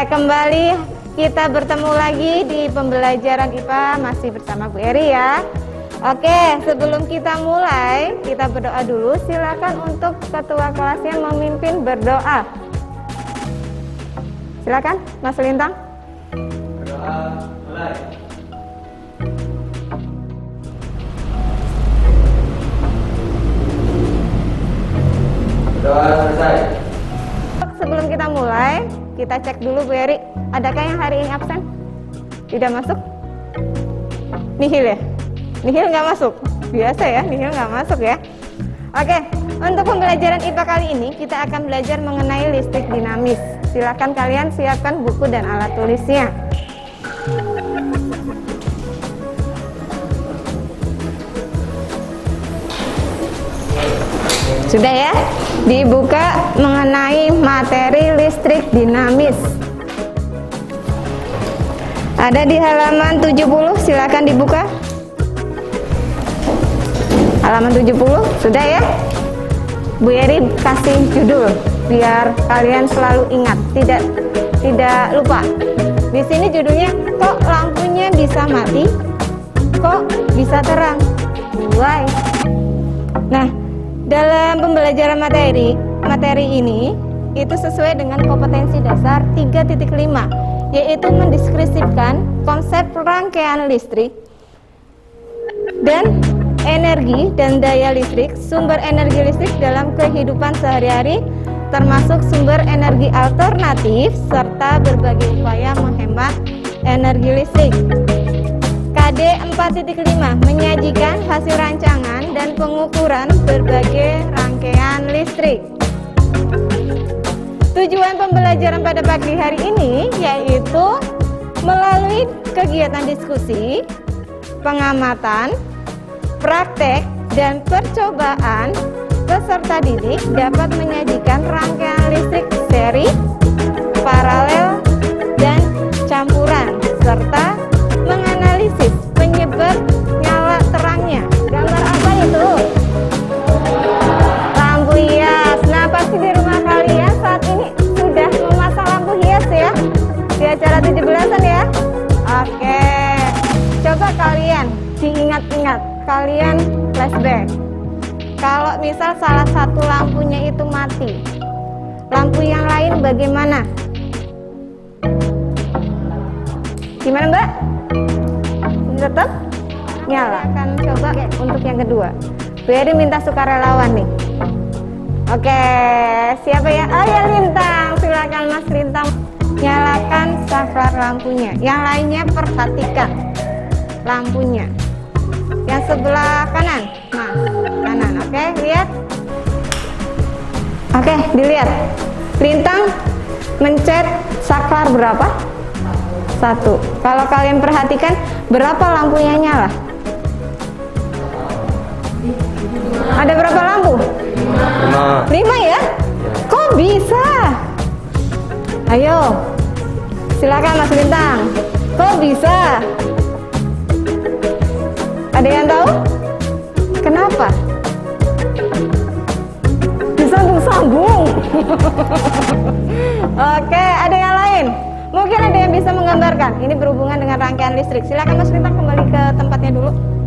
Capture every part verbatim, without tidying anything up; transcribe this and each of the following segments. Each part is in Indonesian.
kembali kita bertemu lagi di pembelajaran I P A masih bersama Bu Eri ya. Oke, sebelum kita mulai, kita berdoa dulu. Silakan untuk ketua kelasnya memimpin berdoa. Silakan, Mas Lintang. Berdoa mulai. Berdoa selesai. Sebelum kita mulai, kita cek dulu Bu Eri, adakah yang hari ini absen? Tidak masuk? Nihil ya? Nihil nggak masuk? Biasa ya, nihil nggak masuk ya. Oke, untuk pembelajaran I P A kali ini kita akan belajar mengenai listrik dinamis. Silakan kalian siapkan buku dan alat tulisnya. Sudah ya? Dibuka mengenai materi listrik dinamis. Ada di halaman tujuh puluh, silakan dibuka. Halaman tujuh puluh, sudah ya? Bu Eri kasih judul biar kalian selalu ingat, tidak tidak lupa. Di sini judulnya, kok lampunya bisa mati? Kok bisa terang? Why? Nah, dalam pembelajaran materi materi ini itu sesuai dengan kompetensi dasar tiga titik lima, yaitu mendeskripsikan konsep rangkaian listrik dan energi dan daya listrik, sumber energi listrik dalam kehidupan sehari-hari, termasuk sumber energi alternatif serta berbagai upaya menghemat energi listrik. K D empat titik lima menyajikan hasil rancangan dan pengukuran berbagai rangkaian listrik. Tujuan pembelajaran pada pagi hari ini yaitu melalui kegiatan diskusi, pengamatan, praktek, dan percobaan, peserta didik dapat menyajikan rangkaian listrik seri, paralel, dan campuran, serta menganalisis penyebab nyala terangnya. Gambar apa itu? Lampu hias. Nah, pasti di rumah kalian saat ini sudah memasang lampu hias ya, di acara tujuh belasan ya. Oke, coba kalian diingat-ingat, kalian flashback. Kalau misal salah satu lampunya itu mati, lampu yang lain bagaimana? Gimana Mbak? Tetap nyala. Akan coba untuk yang kedua. Bu Eri minta sukarelawan nih. Oke, siapa ya? Oh ya, Lintang. Silakan Mas Lintang nyalakan saklar lampunya. Yang lainnya perhatikan lampunya. Yang sebelah kanan. Nah, kanan. Oke, lihat. Oke, dilihat. Lintang mencet saklar berapa? Satu. Kalau kalian perhatikan, berapa lampunya nyala? Ada berapa lampu? Lima. Lima ya? Kok bisa? Ayo, silakan Mas Lintang. Kok bisa? Ada yang tahu? Kenapa? Disambung-sambung. Oke, ada yang lain? Mungkin ada yang bisa menggambarkan. Ini berhubungan dengan rangkaian listrik. Silakan Mas Lintang kembali ke tempatnya dulu.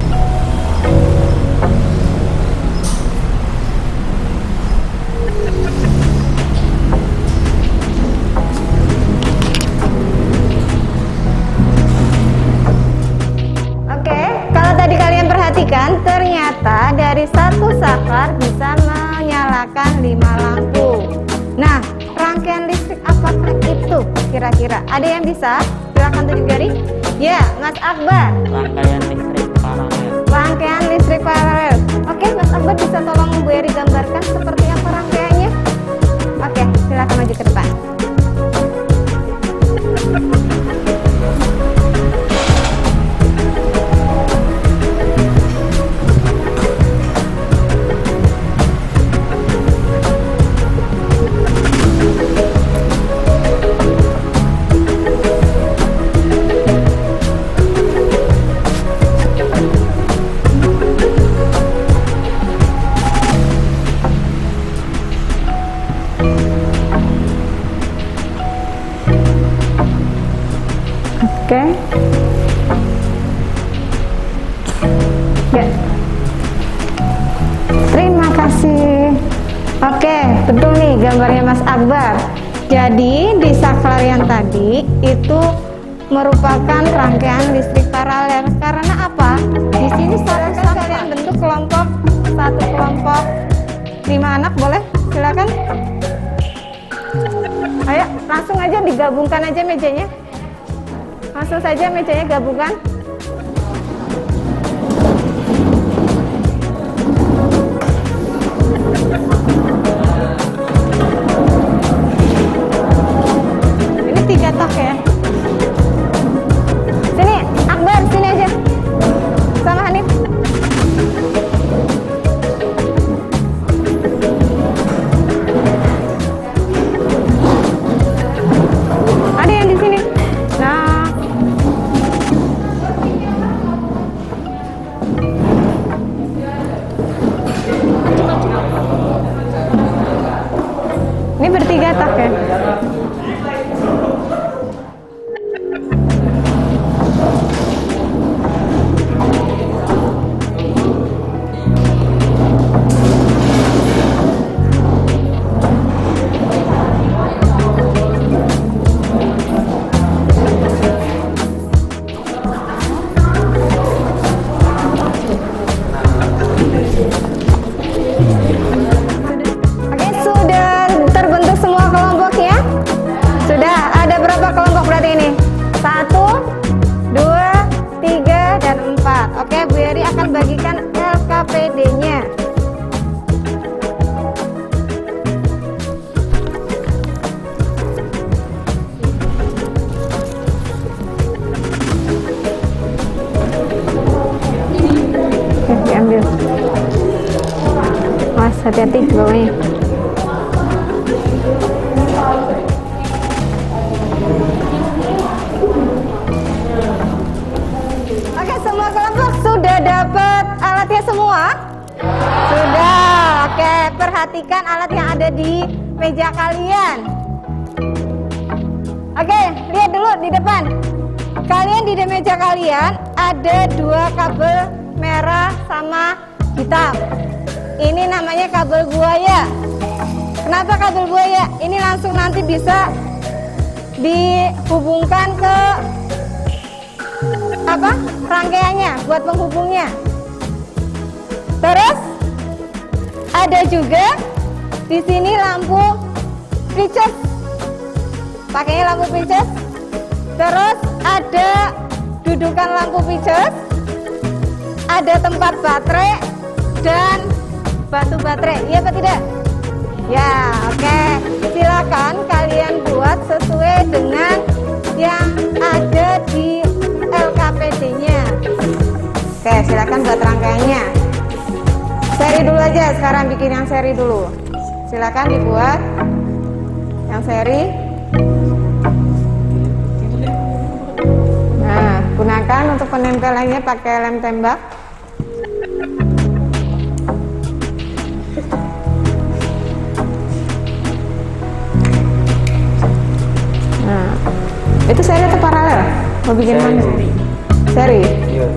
Oke, kalau tadi kalian perhatikan, ternyata dari satu saklar bisa menyalakan lima lampu. Nah, rangkaian listrik apakah itu kira-kira? Ada yang bisa? Silakan tunjuk jari. Ya, Mas Akbar. Rangkaian listrik paralel. Rangkaian listrik paralel. Oke, Mas Akbar bisa tolong Bu Eri gambarkan seperti apa rangkaiannya? Oke, silakan maju ke depan. Ya. Terima kasih. Oke, betul nih gambarnya Mas Akbar. Jadi di saklar yang tadi itu merupakan rangkaian listrik paralel. Karena apa? Di sini silakan kalian bentuk kelompok, satu kelompok lima anak, boleh? Silakan. Ayo, langsung aja digabungkan aja mejanya. Langsung saja mejanya gabungkan. Ini tiga tak ya. Sini, Akbar, sini aja. Sama Hanif. Ada yang di sini. Nah. Ini bertiga tak ya? Oke, sudah terbentuk semua kelompoknya? Sudah, ada berapa kelompok berarti ini? Satu, dua, tiga, dan empat. Oke, Bu Yeri akan bagikan L K P D-nya. Oke, diambil. Mas, hati-hati di bawahnya. Oke, semua kelompok sudah dapat alatnya semua? Sudah. Oke, perhatikan alat yang ada di meja kalian. Oke, lihat dulu di depan. Kalian di meja kalian ada dua kabel merah sama hitam. Ini namanya kabel buaya. Kenapa kabel buaya? Ini langsung nanti bisa dihubungkan ke apa? Rangkaiannya buat penghubungnya. Terus ada juga di sini lampu flash. Pakainya lampu flash. Terus ada dudukan lampu flash. Ada tempat baterai dan batu baterai. Iya apa tidak? Ya, oke. Silakan kalian buat sesuai dengan yang ada di L K P D-nya. Oke, silakan buat rangkaiannya. Seri dulu aja, sekarang bikin yang seri dulu. Silakan dibuat yang seri. Nah, gunakan untuk penempelannya pakai lem tembak. Nah, itu seri atau paralel? Mau bikin mana? Seri. Iya.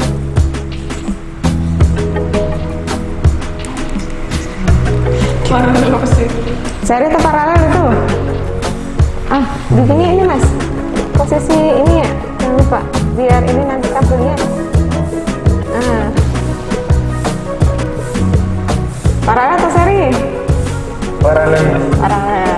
Seri atau paralel itu? Ah, bikinnya ini Mas. Posisi ini ya, jangan lupa. Biar ini nanti kabelnya. Nah. Paralel atau seri? Paralel. Paralel.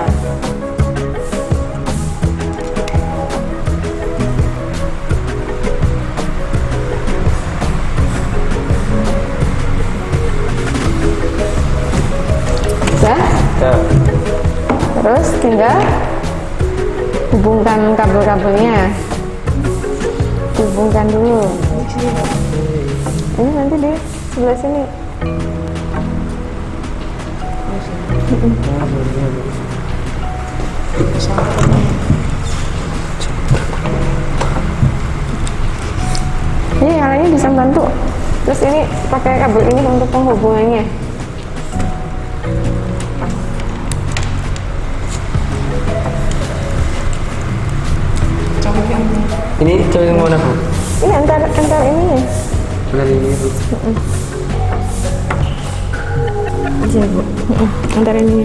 Bisa? Ya. Terus tinggal hubungkan kabel-kabelnya. Hubungkan dulu. Ini nanti di sebelah sini. Ini yang lainnya bisa bantu. Terus ini pakai kabel ini untuk penghubungannya. Ini coba yang mana, Bu? Ini antar antar ini. Dari ini Bu. Iya Bu. Mm-mm. Antara ininya.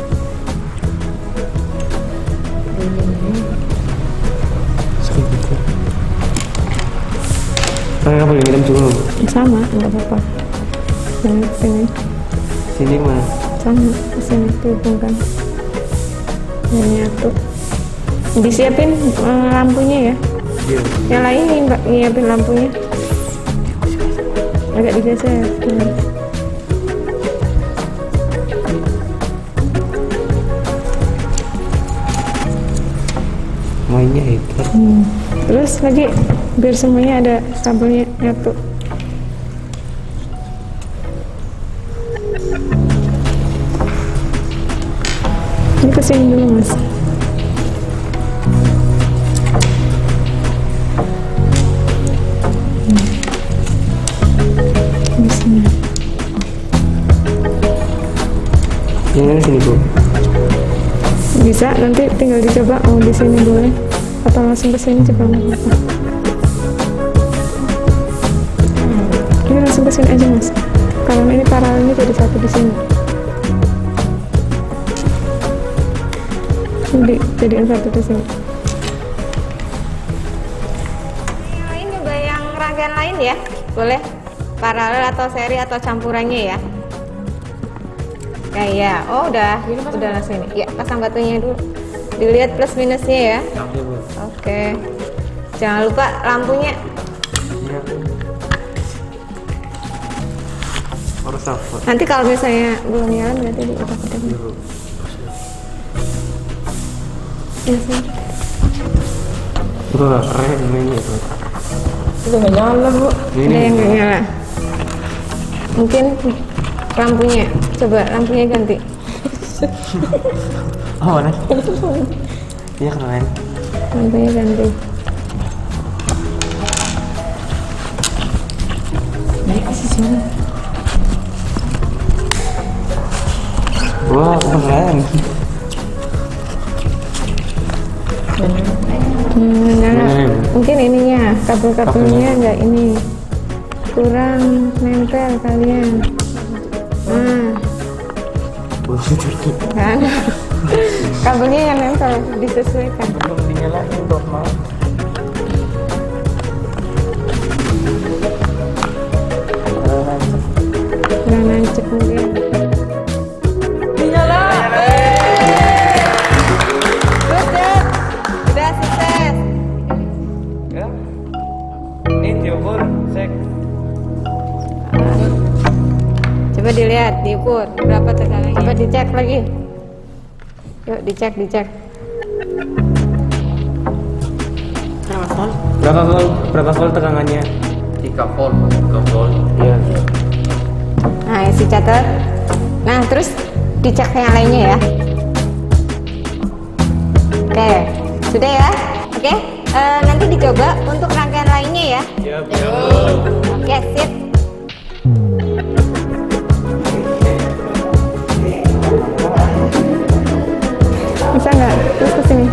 Segitu. Saya nggak boleh ngirim dulu. Sama, nggak apa-apa. Sini, sini. Sini mana? Sama, sini dihubungkan. Ini nyatu. Disiapin eh, lampunya ya. Iya. Yang lain nih Mbak, nyiapin lampunya. Agak digeser. Hmm. Mainnya hebat. Hmm. Terus lagi biar semuanya ada kabelnya nyatu. Ini kesini dulu Mas. Hmm. Di sini. Yang ini sini Bu. Bisa nanti tinggal dicoba mau di sini boleh atau langsung ke sini coba nggak apa-apa. Ini langsung ke sini aja Mas. Kalau ini paralelnya jadi satu di sini. Jadi jadiin satu di sini. Yang lain juga yang rangkaian lain ya, boleh paralel atau seri atau campurannya ya. Ya, ya. Oh udah, udah langsung ini. Ya, pasang batunya dulu. Dilihat plus minusnya ya. Iya Bu. Oke. Jangan lupa lampunya. Iya. Harus apa? Nanti kalau misalnya belum nyala berarti diutak-utak. Iya Bu. Ya sih. Wah keren mainnya Bu. Itu nggak nyala Bu. Ada yang nggak nyala. Mungkin lampunya. Coba lampunya ganti. Oh mana? Iya keren. Lampunya ganti. Ini kasih sini. Wah keren. Hmm, nyala. Hmm. Mungkin ininya kabel-kabelnya nggak ini kurang nempel kalian. Nah, kan kabelnya yang nempel disesuaikan. Belum dinyalain normal. Nggak nancep mungkin. Dinyala. Udah, udah sukses. Ya. Ini diukur sek. Coba dilihat, diukur berapa tegangannya. Coba dicek lagi. Yuk dicek, dicek. Berapa volt? Berapa volt? Berapa volt tegangannya? tiga volt. tiga volt. Iya. Nah, isi catat. Nah, terus dicek yang lainnya ya. Oke, sudah ya. Oke, eh, nanti dicoba untuk rangkaian lainnya ya. Iya Bu. Oke, sip. Bisa nggak? Terus ke sini.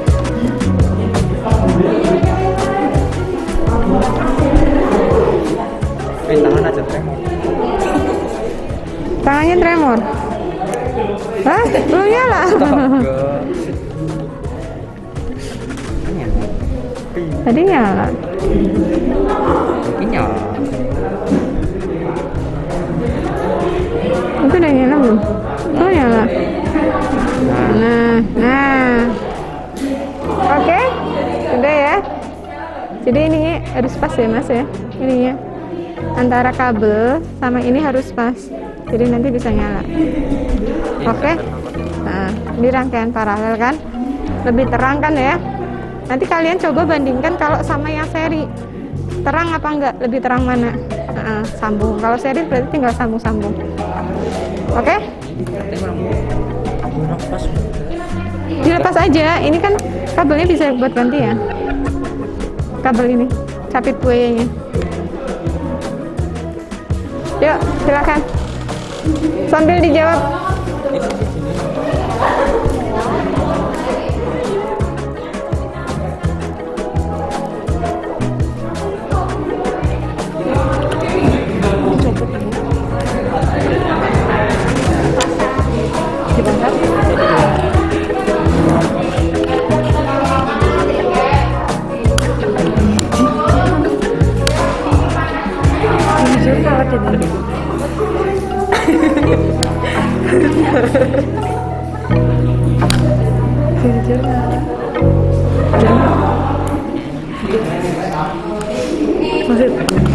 Eh tangan aja tremor. Tangannya tremor. Hah? Belum nyala. Tadi nyala. Ini nyala. Itu udah nyala belum? Oh nyala. Nah, nah. Oke, sudah ya. Jadi ininya harus pas ya Mas ya. Ininya antara kabel sama ini harus pas. Jadi nanti bisa nyala. Oke. Nah, ini rangkaian paralel kan? Lebih terang kan ya? Nanti kalian coba bandingkan kalau sama yang seri. Terang apa enggak? Lebih terang mana? Nah, sambung. Kalau seri berarti tinggal sambung-sambung. Oke? Dilepas aja. Ini kan kabelnya bisa buat ganti ya. Kabel ini, capit buayanya. Yuk, silakan. Sambil dijawab. Jujur kawat ini. Jujur kawat. Masih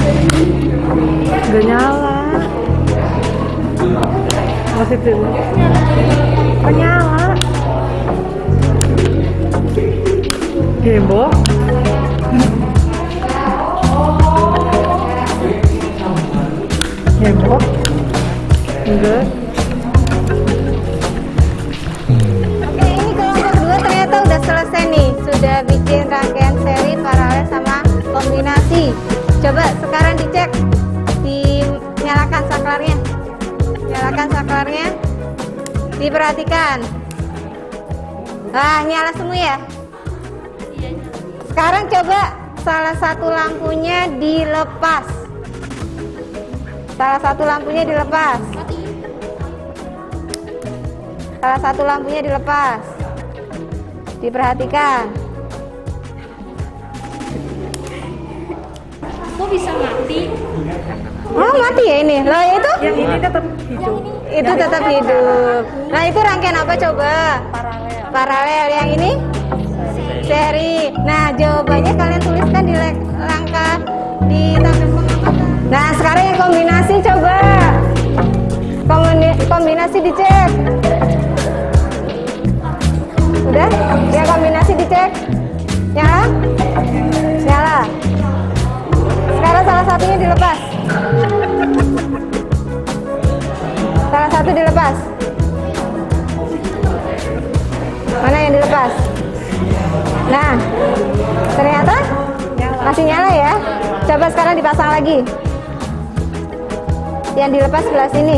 gak nyala. Masih dulu. Kok nyala? Heboh. Heboh. Enggak. Oke, ini kelompok dua ternyata udah selesai nih. Sudah bikin rangkaian seri, paralel sama kombinasi. Coba sekarang dicek. Dinyalakan saklarnya. Nyalakan saklarnya. Diperhatikan. Ah, nyala semua ya? Sekarang coba salah satu lampunya dilepas. Salah satu lampunya dilepas. Salah satu lampunya dilepas. Diperhatikan. Kok bisa mati? Oh, mati ya ini. Loh, itu? Yang ini tetap hidup. Itu tetap hidup. Nah, itu rangkaian apa coba? Paralel. Paralel. Yang ini? Seri. Nah, jawabannya kalian tuliskan di rangka di tabel pengamatan. Nah, sekarang yang kombinasi coba. Kombini- kombinasi dicek. Udah? Ya, kombinasi dicek. Nyala? Nyala. Sekarang salah satunya dilepas. Salah satu dilepas. Mana yang dilepas? Nah, ternyata masih nyala ya. Coba sekarang dipasang lagi. Yang dilepas sebelah sini.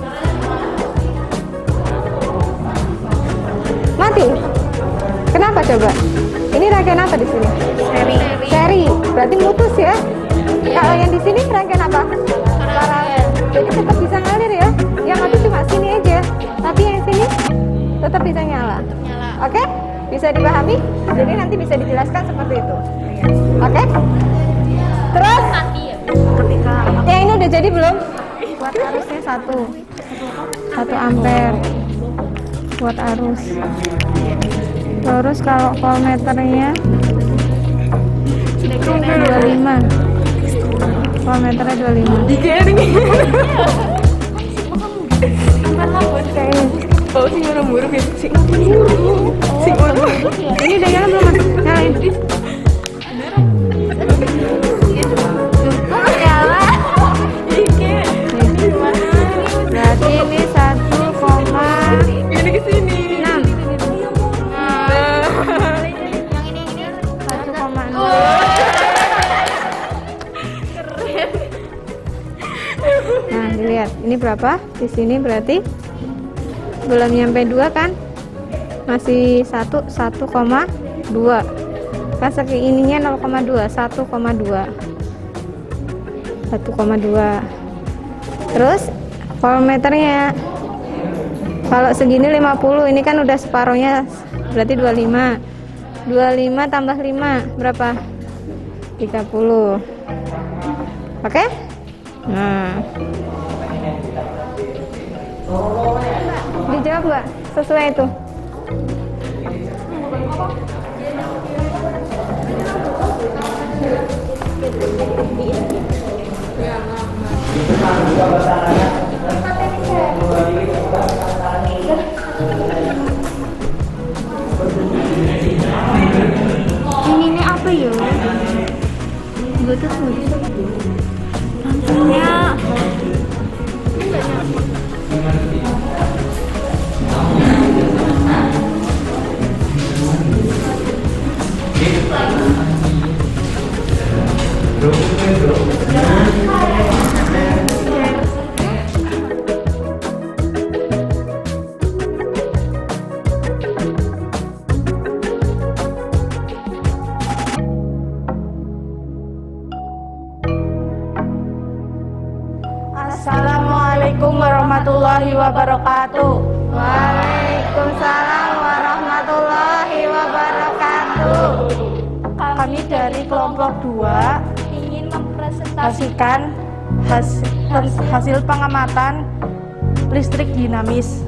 Mati. Kenapa coba? Ini rangkaian apa di sini? Seri. Seri. Berarti mutus ya. Kalau yang di sini rangkaian apa? Paralel. Jadi tetap bisa ngalir ya. Yang mati cuma sini aja. Tapi yang sini tetap bisa nyala. Oke? Bisa dipahami? Jadi nanti bisa dijelaskan seperti itu. Oke? Terus? Ketika Yang ini udah jadi belum? Buat arusnya satu. Satu ampere. Buat arus. Terus kalau voltmeternya dua puluh lima. Voltmeternya dua puluh lima. Kayak ini. bau sih orang buruk ya sih. Sing ini udah nyala belum, Mas? Nyalain. Nyala. Iki. Berarti ini satu koma Ini ke sini. enam. Yang ini ini satu koma enam. Nah, dilihat. Ini berapa? Di sini berarti belum nyampe dua kan? Masih satu, satu koma dua. Kan segi ininya nol koma dua, satu koma dua. satu koma dua. Terus voltmeternya kalau segini lima puluh, ini kan udah separohnya, berarti dua puluh lima. dua puluh lima tambah lima berapa? tiga puluh. Oke? Nah. Dijawab nggak sesuai itu? Ini ini apa ya? Gue tuh lampunya. Assalamualaikum warahmatullahi wabarakatuh. Waalaikumsalam warahmatullahi wabarakatuh. Kami dari kelompok dua Ingin mempresentasikan pastikan Has, hasil pengamatan listrik dinamis.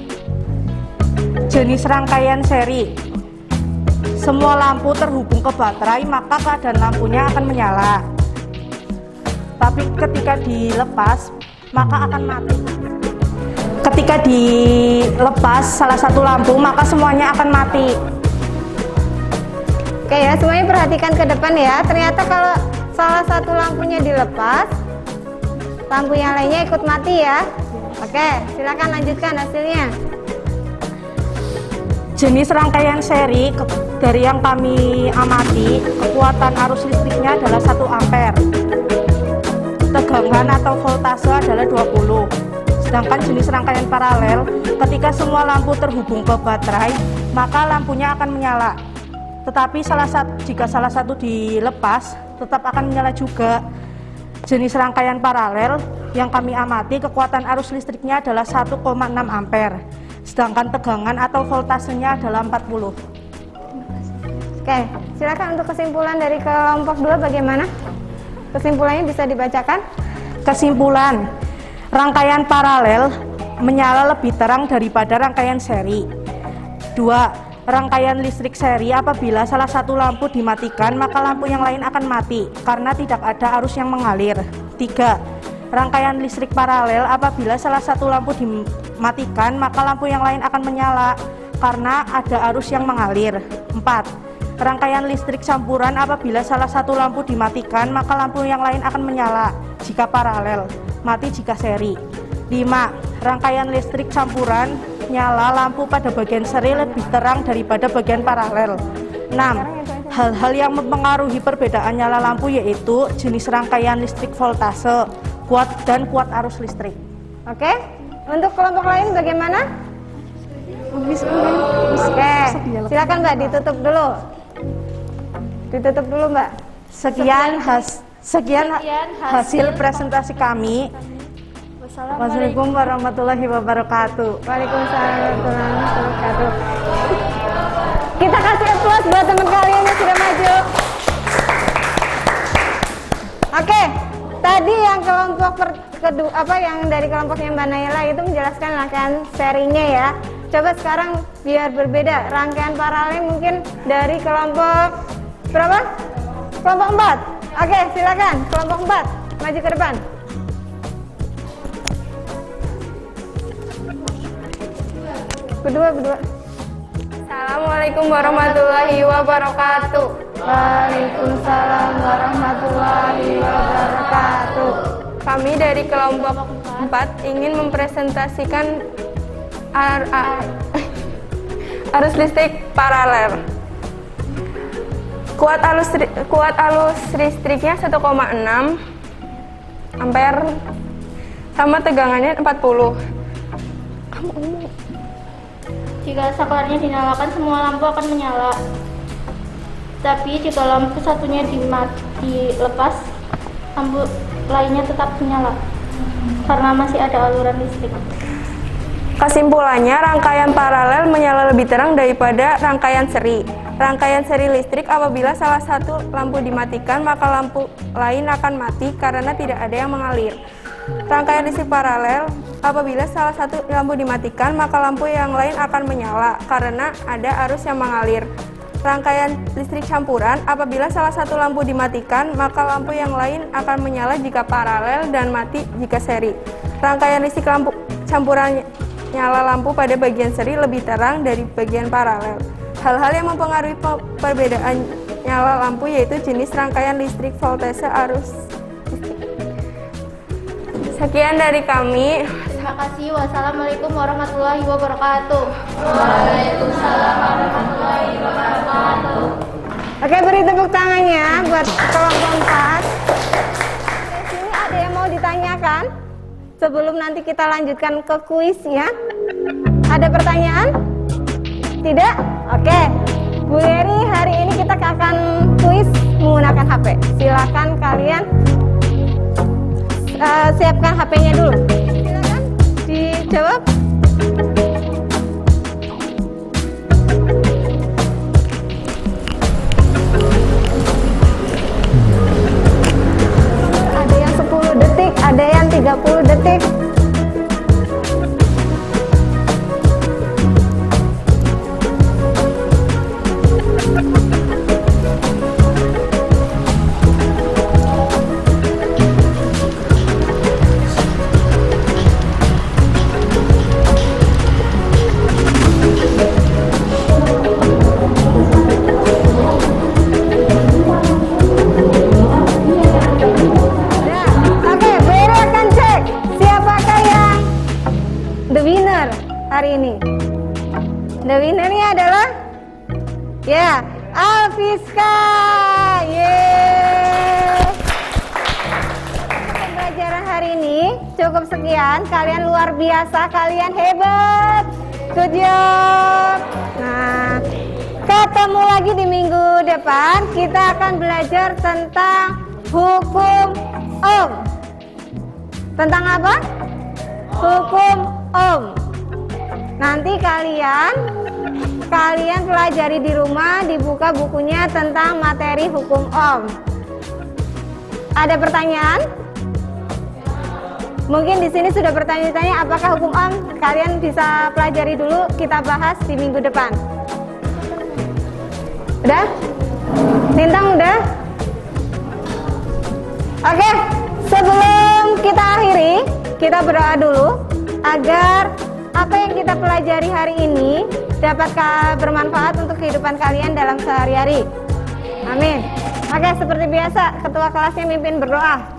Jenis rangkaian seri. Semua lampu terhubung ke baterai, maka keadaan lampunya akan menyala. Tapi ketika dilepas, maka akan mati. Ketika dilepas salah satu lampu, maka semuanya akan mati. Oke ya, semuanya perhatikan ke depan ya. Ternyata kalau salah satu lampunya dilepas, lampu yang lainnya ikut mati ya. Oke, silakan lanjutkan hasilnya. Jenis rangkaian seri dari yang kami amati, kekuatan arus listriknya adalah satu ampere. Tegangan atau voltase adalah dua puluh. Sedangkan jenis rangkaian paralel, ketika semua lampu terhubung ke baterai, maka lampunya akan menyala. Tetapi salah satu, jika salah satu dilepas, tetap akan menyala juga. Jenis rangkaian paralel yang kami amati, kekuatan arus listriknya adalah satu koma enam ampere. Sedangkan tegangan atau voltasenya adalah empat puluh. Oke, silakan untuk kesimpulan dari kelompok dua bagaimana? Kesimpulannya bisa dibacakan? Kesimpulan, rangkaian paralel menyala lebih terang daripada rangkaian seri. Dua, rangkaian listrik seri apabila salah satu lampu dimatikan, maka lampu yang lain akan mati karena tidak ada arus yang mengalir. Tiga, rangkaian listrik paralel apabila salah satu lampu dimatikan, maka lampu yang lain akan menyala karena ada arus yang mengalir. Empat, rangkaian listrik campuran apabila salah satu lampu dimatikan, maka lampu yang lain akan menyala jika paralel, mati jika seri. Lima, rangkaian listrik campuran nyala lampu pada bagian seri lebih terang daripada bagian paralel. Enam, hal-hal yang mempengaruhi perbedaan nyala lampu yaitu jenis rangkaian listrik voltase, kuat dan kuat arus listrik. Oke, untuk kelompok lain bagaimana? Oke, silakan Mbak ditutup dulu. Ditutup dulu Mbak. Sekian has, sekian hasil presentasi kami. Wassalamualaikum warahmatullahi wabarakatuh. Waalaikumsalam warahmatullahi wabarakatuh. Kita kasih aplaus buat teman kalian yang sudah maju. Oke, tadi yang kelompok per, kedua apa yang dari kelompoknya Mbak Naila itu menjelaskan rangkaian serinya ya. Coba sekarang biar berbeda, rangkaian paralel mungkin dari kelompok berapa? Kelompok empat. Oke, silakan kelompok empat maju ke depan. Berdua, berdua. Assalamualaikum warahmatullahi wabarakatuh. Waalaikumsalam warahmatullahi wabarakatuh. Kami dari kelompok empat ingin mempresentasikan ar ar arus listrik paralel. Kuat arus kuat arus listriknya satu koma enam ampere sama tegangannya empat puluh. Jika saklarnya dinyalakan, semua lampu akan menyala. Tapi jika lampu satunya dilepas, lampu lainnya tetap menyala karena masih ada aliran listrik. Kesimpulannya, rangkaian paralel menyala lebih terang daripada rangkaian seri. Rangkaian seri listrik apabila salah satu lampu dimatikan, maka lampu lain akan mati karena tidak ada yang mengalir. Rangkaian listrik paralel apabila salah satu lampu dimatikan, maka lampu yang lain akan menyala karena ada arus yang mengalir. Rangkaian listrik campuran apabila salah satu lampu dimatikan, maka lampu yang lain akan menyala jika paralel dan mati jika seri. Rangkaian listrik lampu campuran nyala lampu pada bagian seri lebih terang dari bagian paralel. Hal-hal yang mempengaruhi perbedaan nyala lampu yaitu jenis rangkaian listrik, voltase, arus listrik. Sekian dari kami. Terima kasih. Wassalamualaikum warahmatullahi wabarakatuh. Waalaikumsalam warahmatullahi wabarakatuh. Oke, beri tepuk tangannya buat kelompok empat. Di sini ada yang mau ditanyakan sebelum nanti kita lanjutkan ke kuis ya. Ada pertanyaan? Tidak? Oke. Bu Yeri, hari ini kita akan kuis menggunakan H P. Silakan kalian uh, siapkan H P-nya dulu. Silakan dijawab. Ada yang sepuluh detik, tiga puluh detik. Hari ini the winnernya adalah ya yeah, Alfiska. Yeay. Pembelajaran hari ini cukup sekian. Kalian luar biasa, kalian hebat, good job. Nah, ketemu lagi di minggu depan. Kita akan belajar tentang hukum Ohm. Tentang apa? Hukum Ohm. Nanti kalian kalian pelajari di rumah, dibuka bukunya tentang materi hukum Ohm. Ada pertanyaan? Mungkin di sini sudah bertanya-tanya apakah hukum Ohm? Kalian bisa pelajari dulu, kita bahas di minggu depan. Udah? Lintang udah? Oke, sebelum kita akhiri, kita berdoa dulu agar apa yang kita pelajari hari ini dapat bermanfaat untuk kehidupan kalian dalam sehari-hari. Amin. Oke, seperti biasa, ketua kelasnya mimpin berdoa.